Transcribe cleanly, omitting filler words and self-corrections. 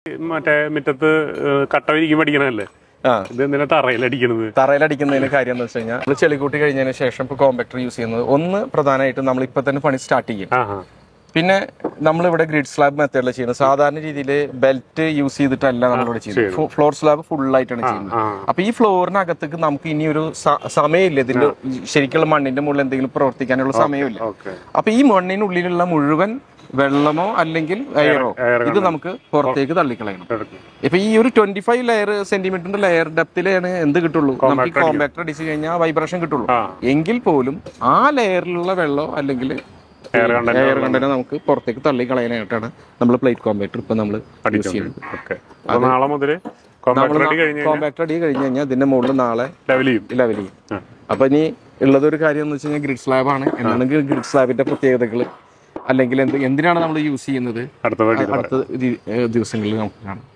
മറ്റേ മുറ്റത്ത് കട്ട വിരിക്കും പഠിക്കണല്ലേ? ഇതെന്തിനാ തറയിലടിക്കുന്നതിന് കാര്യം എന്ന് വെച്ച് കഴിഞ്ഞാൽ നമ്മൾ ചെളിക്കൂട്ടി കഴിഞ്ഞതിന് ശേഷം ഇപ്പോൾ കോമ്പാക്ടർ യൂസ് ചെയ്യുന്നത് ഒന്ന് പ്രധാനമായിട്ടും നമ്മൾ ഇപ്പൊ തന്നെ പണി സ്റ്റാർട്ട് ചെയ്യും. പിന്നെ നമ്മളിവിടെ ഗ്രിഡ് സ്ലാബ് മെത്തേഡിൽ ചെയ്യുന്നത്. സാധാരണ രീതിയിൽ ബെൽറ്റ് യൂസ് ചെയ്തിട്ടല്ല നമ്മളിവിടെ ചെയ്യുന്നത്. ഫ്ലോർ സ്ലാബ് ഫുൾ ആയിട്ടാണ് ചെയ്യുന്നത്. അപ്പൊ ഈ ഫ്ലോറിനകത്തേക്ക് നമുക്ക് ഇനി ഒരു സമയമില്ല. ഇതിന്റെ ശരിക്കുള്ള മണ്ണിന്റെ മുകളിൽ എന്തെങ്കിലും പ്രവർത്തിക്കാനുള്ള സമയമില്ല. അപ്പൊ ഈ മണ്ണിനുള്ളിലുള്ള മുഴുവൻ വെള്ളമോ അല്ലെങ്കിൽ എയറോ ഇത് നമുക്ക് പുറത്തേക്ക് തള്ളിക്കളയണം. ഇപ്പൊ ഈ ഒരു 25 സെന്റിമീറ്ററിന്റെ ലെയർ ഡെപ്തിലാണ് എന്ത് കിട്ടുള്ളൂ, നമുക്ക് കോമ്പാക്ടർ അടിച്ചു കഴിഞ്ഞാൽ വൈബ്രേഷൻ കിട്ടുള്ളൂ. എങ്കിൽ പോലും ആ ലെയറിലുള്ള വെള്ളമോ അല്ലെങ്കിൽ എയർ കണ്ടന്റ് നമുക്ക് പുറത്തേക്ക് തള്ളിക്കളയാനായിട്ടാണ് നമ്മൾ പ്ലേറ്റ് കോമ്പാക്ടർ ഇപ്പൊ നമ്മൾ യൂസ് ചെയ്യുന്നത്. കോമ്പാക്ടർ അടി കഴിഞ്ഞ് കഴിഞ്ഞാൽ ഇതിന്റെ മുകളിൽ നാളെ ലെവൽ ചെയ്യും. അപ്പൊ ഇനി ഉള്ളതൊരു കാര്യം എന്ന് വെച്ച് കഴിഞ്ഞാൽ ഗ്രിഡ് സ്ലാബ് ആണ്. എന്താണെങ്കിൽ ഗ്രിഡ് സ്ലാബിന്റെ പ്രത്യേകതകൾ അല്ലെങ്കിൽ എന്തിനാണ് നമ്മൾ യൂസ് ചെയ്യുന്നത് അടുത്ത ദിവസങ്ങളിൽ നമുക്ക് കാണാം.